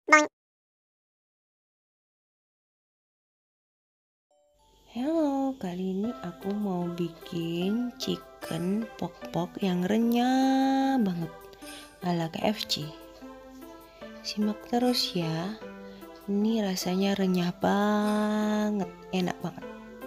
Halo, kali ini aku mau bikin chicken pok-pok yang renyah banget ala KFC. Simak terus ya. Ini rasanya renyah banget, enak banget.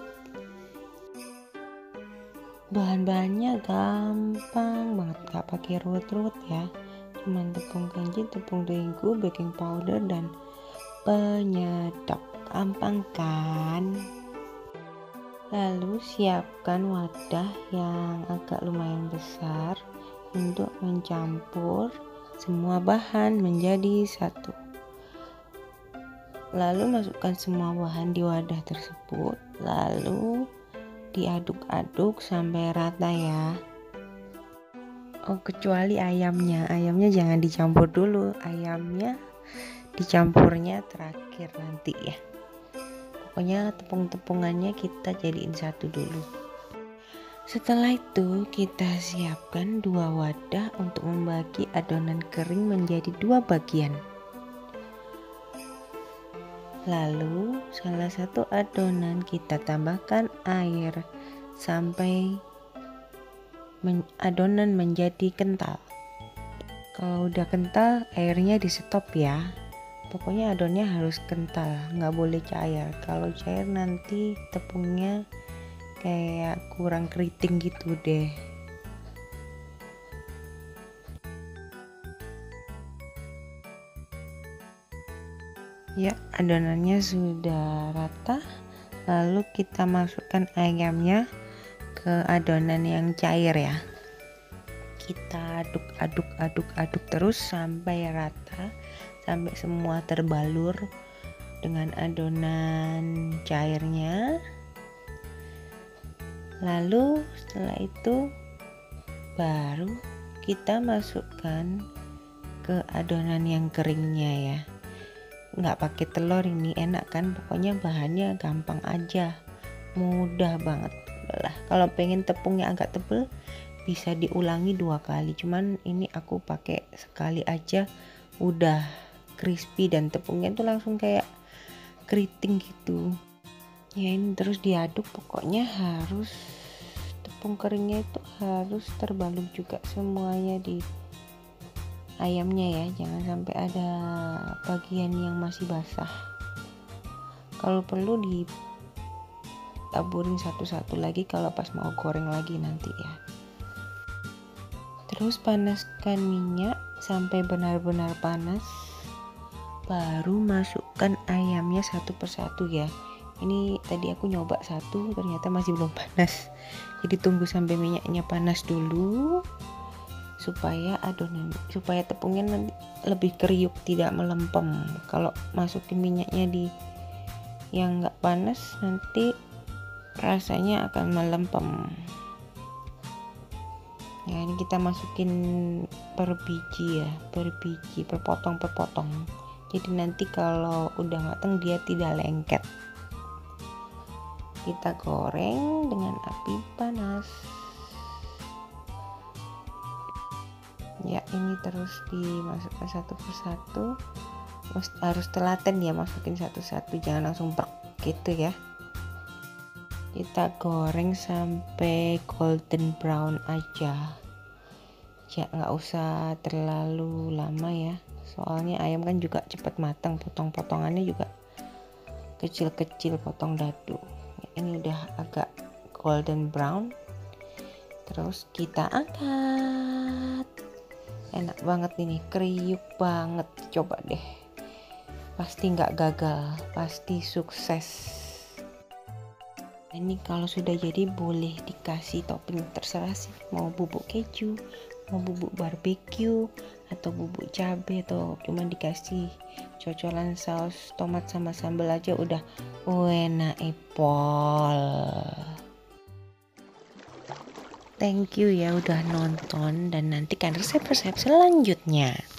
Bahan-bahannya gampang banget, gak pakai ruwet-ruwet ya. Cuman tepung kanji, tepung terigu, baking powder, dan penyedap. Gampang kan? Lalu siapkan wadah yang agak lumayan besar untuk mencampur semua bahan menjadi satu. Lalu masukkan semua bahan di wadah tersebut, lalu diaduk-aduk sampai rata ya. Oh, kecuali ayamnya jangan dicampur dulu, ayamnya dicampurnya terakhir nanti ya. Pokoknya tepung-tepungannya kita jadiin satu dulu. Setelah itu kita siapkan 2 wadah untuk membagi adonan kering menjadi 2 bagian. Lalu salah satu adonan kita tambahkan air sampai adonan menjadi kental. Kalau udah kental, airnya di stop ya. Pokoknya adonannya harus kental, nggak boleh cair. Kalau cair nanti tepungnya kayak kurang keriting gitu deh. Ya, adonannya sudah rata. Lalu kita masukkan ayamnya ke adonan yang cair ya. Kita aduk terus sampai rata, sampai semua terbalur dengan adonan cairnya. Lalu setelah itu baru kita masukkan ke adonan yang keringnya ya. Nggak pakai telur, ini enak kan? Pokoknya bahannya gampang aja, mudah banget lah. Kalau pengen tepungnya agak tebel bisa diulangi 2 kali, cuman ini aku pakai sekali aja udah crispy dan tepungnya tuh langsung kayak keriting gitu ya. Ini terus diaduk, pokoknya harus tepung keringnya itu harus terbalur juga semuanya di ayamnya ya, jangan sampai ada bagian yang masih basah. Kalau perlu ditaburin satu-satu lagi kalau pas mau goreng lagi nanti ya. Terus panaskan minyak sampai benar-benar panas, baru masukkan ayamnya satu persatu ya. Ini tadi aku nyoba satu, ternyata masih belum panas, jadi tunggu sampai minyaknya panas dulu supaya tepungnya nanti lebih kriuk, tidak melempem. Kalau masukin minyaknya di yang nggak panas nanti rasanya akan melempem ya. Ini kita masukin per biji ya, per potong, jadi nanti kalau udah matang dia tidak lengket. Kita goreng dengan api panas ya. Ini terus dimasukkan satu persatu, harus telaten ya, masukin satu-satu, jangan langsung plak gitu ya. Kita goreng sampai golden brown aja ya, nggak usah terlalu lama ya, soalnya ayam kan juga cepat matang, potong-potongannya juga kecil-kecil, potong dadu. Ini udah agak golden brown, terus kita angkat. Enak banget ini, kriuk banget, coba deh, pasti nggak gagal, pasti sukses. Ini kalau sudah jadi boleh dikasih topping terserah sih, mau bubuk keju, mau bubuk barbeque, atau bubuk cabai, atau cuma dikasih cocolan saus tomat sama sambal aja udah enak epol. Thank you ya udah nonton, dan nantikan resep-resep selanjutnya.